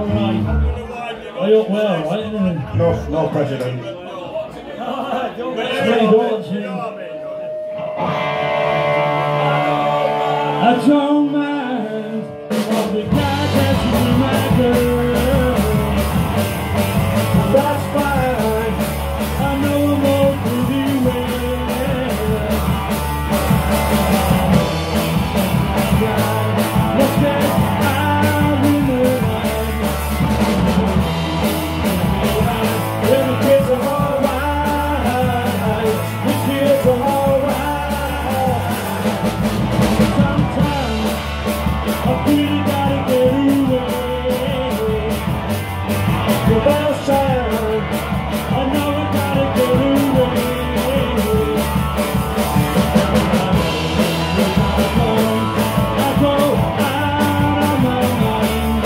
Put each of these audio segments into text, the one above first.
alright. Are you well, right? No president. I don't mind all the guys that you be my girl. That's fine. I know I'm all pretty well. Let's get out in the night. When the kids are alright, the kids are alright. Sometimes I really gotta get away. The bells chime, I know I gotta get away. I go out of my mind.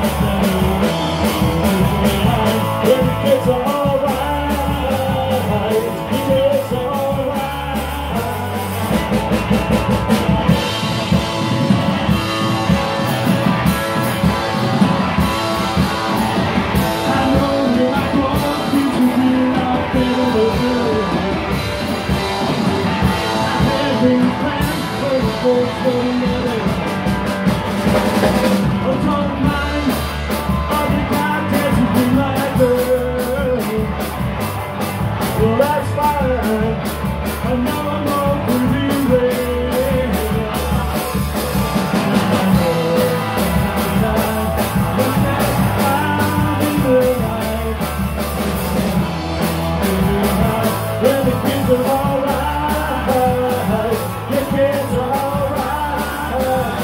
When the kids are alright, the kids are alright. I know you're not going to be out there with me. Every plan for the folks for the minute. Oh, don't mind all the goddamn you be my girl. Well, that's fine. I know I'm all pretty well. I know let's get out in the night. When the kids are alright, the kids are alright.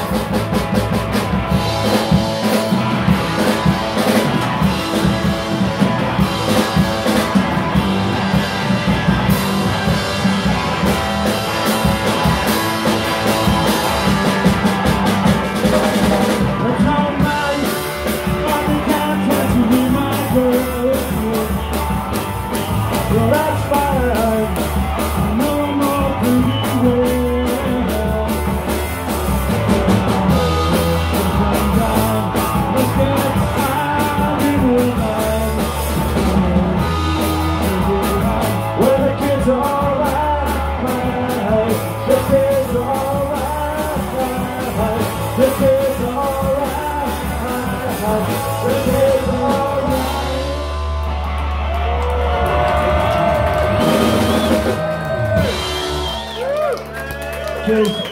It's all night, all the time trying to be my girl. Well, that's fine. I know I'm all pretty well. Let's get out in the night. When the kids are alright, the kids are alright, the kids are alright, the kids are alright. Cheers.